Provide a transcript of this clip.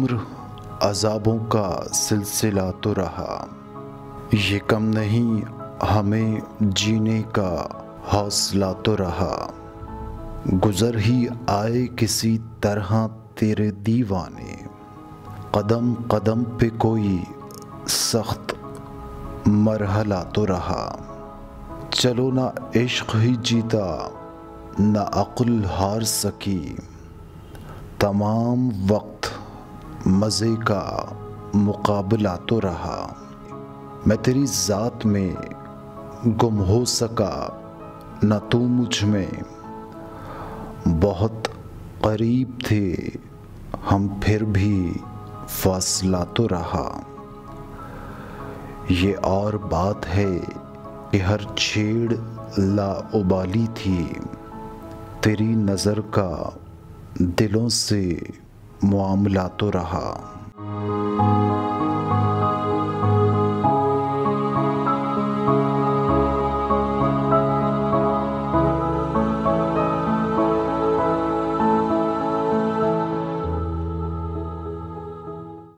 उम्र अज़ाबों का सिलसिला तो रहा, ये कम नहीं हमें जीने का हौसला तो रहा। गुज़र ही आए किसी तरह तेरे दीवाने, कदम कदम पे कोई सख्त मरहला तो रहा। चलो ना इश्क ही जीता ना अक्ल हार सकी, तमाम वक्त मज़े का मुकाबला तो रहा। मैं तेरी ज़ात में गुम हो सका न तू मुझ में, बहुत करीब थे हम फिर भी फासला तो रहा। ये और बात है कि हर छेड़ लाउबाली थी, तेरी नज़र का दिलों से मुआमला तो रहा।